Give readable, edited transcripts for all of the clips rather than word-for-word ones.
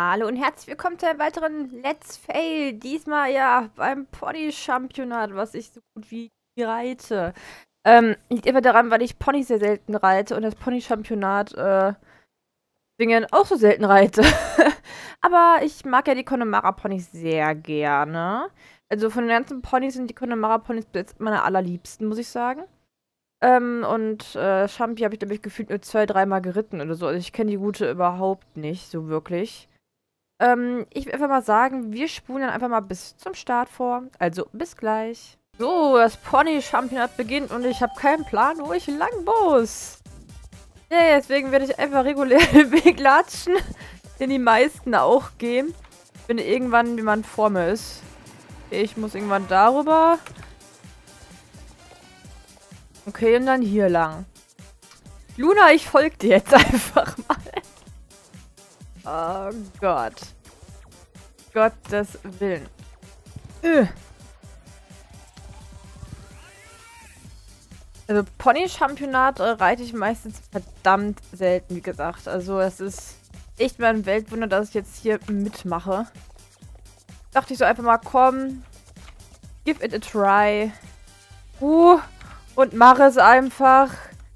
Hallo und herzlich willkommen zu einem weiteren Let's Fail. Diesmal ja beim Pony-Championat, was ich so gut wie reite. Liegt immer daran, weil ich Ponys sehr selten reite und das Pony-Championat Dingen auch so selten reite. Aber ich mag ja die Connemara-Ponys sehr gerne. Also von den ganzen Ponys sind die Connemara-Ponys jetzt meine allerliebsten, muss ich sagen. Champi habe ich, glaube ich, gefühlt nur 2, 3 Mal geritten oder so. Also ich kenne die Route überhaupt nicht, so wirklich. Ich will einfach mal sagen, wir spulen dann einfach mal bis zum Start vor. Also, bis gleich. So, das Pony-Championat beginnt und ich habe keinen Plan, wo ich lang muss. Ja, deswegen werde ich einfach regulär den Weg latschen, den die meisten auch gehen. Wenn irgendwann jemand vor mir ist. Ich muss irgendwann darüber. Okay, und dann hier lang. Luna, ich folge dir jetzt einfach mal. Oh Gott. Gottes Willen. Also Pony-Championat reite ich meistens verdammt selten, wie gesagt. Also es ist echt mal ein Weltwunder, dass ich jetzt hier mitmache. Dachte ich so einfach mal, komm, give it a try. Und mache es einfach.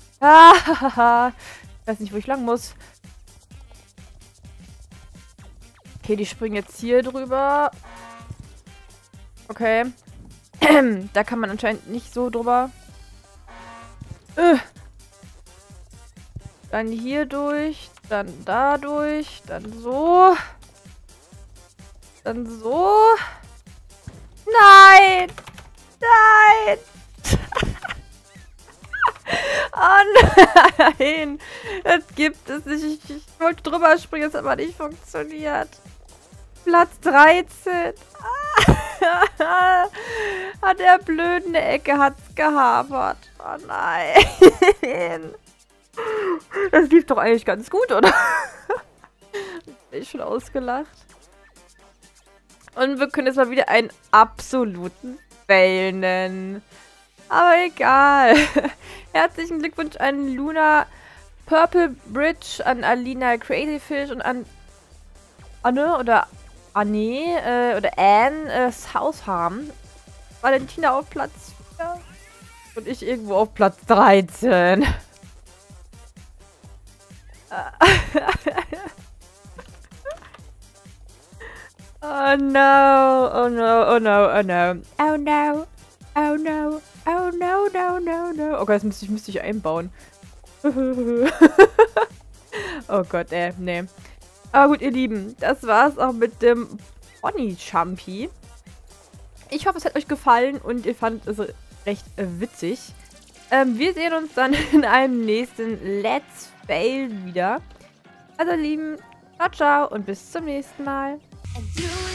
Ich weiß nicht, wo ich lang muss. Okay, die springen jetzt hier drüber. Okay. Da kann man anscheinend nicht so drüber. Dann hier durch. Dann da durch. Dann so. Dann so. Nein! Nein! Oh nein! Das gibt es nicht. Ich wollte drüber springen, es hat aber nicht funktioniert. Platz 13. An der blöden Ecke hat's gehapert. Oh nein. Das lief doch eigentlich ganz gut, oder? Bin ich schon ausgelacht. Und wir können jetzt mal wieder einen absoluten Fail nennen. Aber egal. Herzlichen Glückwunsch an Luna Purple Bridge, an Alina Crazy Fish und an Anne oder Anne oder Anne Southam. Valentina auf Platz 4 und ich irgendwo auf Platz 13. Oh no, oh no, oh no, oh no. Oh no, oh no, oh no, no, no, no. Okay, das müsste ich einbauen. Oh Gott, nee. Aber gut, ihr Lieben, das war's auch mit dem Pony-Champi. Ich hoffe, es hat euch gefallen und ihr fandet es recht witzig. Wir sehen uns dann in einem nächsten Let's Fail wieder. Also, ihr Lieben, ciao, ciao und bis zum nächsten Mal.